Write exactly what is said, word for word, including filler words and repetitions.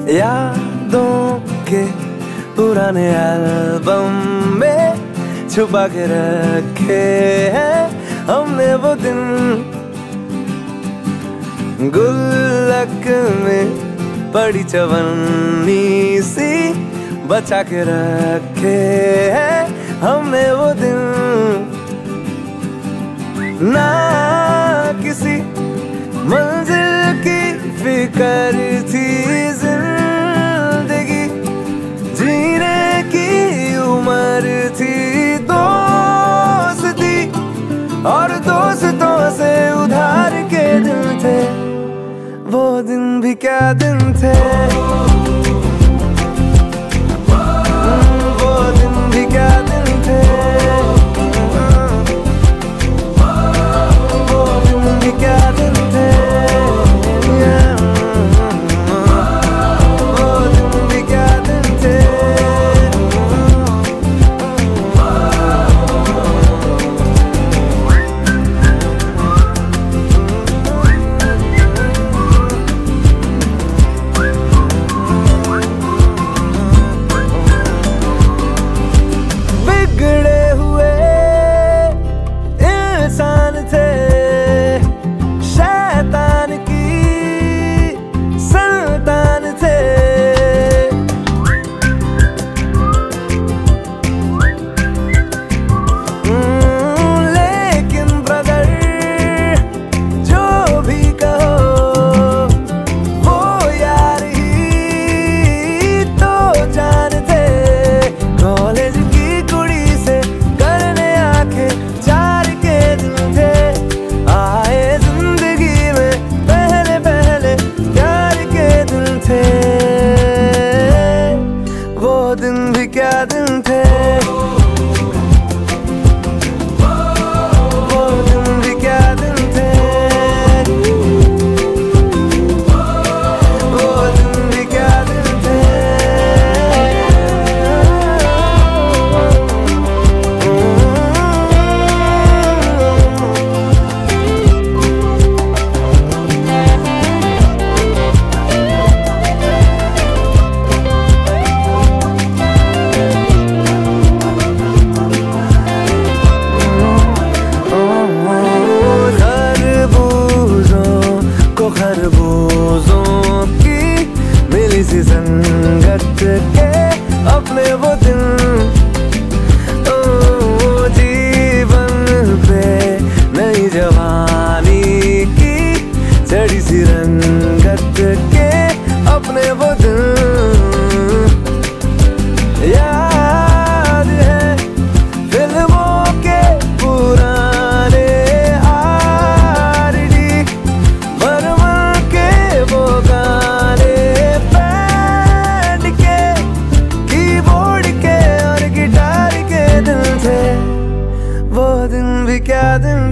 यादों के पुराने एल्बम में छुपा के रखे हैं हमने वो दिन, गुल्लक में पड़ी चवन्नी सी बचा के रखे हैं हमने वो दिन। ना किसी मंजिल की फिक्र थी, जिंदगी जीने की उम्र थी, दोस्ती और दोस्तों से उधार के दिन थे, वो दिन भी क्या दिन थे, वो दिन भी क्या दिन थे, वो दिन भी क्या दिन थे, वो दिन भी क्या दिन थे। वो दिन भी क्या दिन थे, वो दिन भी क्या दिन थे, वो दिन भी क्या दिन थे। खरबूजों की मिली सी संगत के अपने वो दिन, ओ जीवन पे नई जवानी की चढ़ी सी रंगत के अपने वो दिन। याद है फिल्मों के पुराने वो दिन भी क्या दिन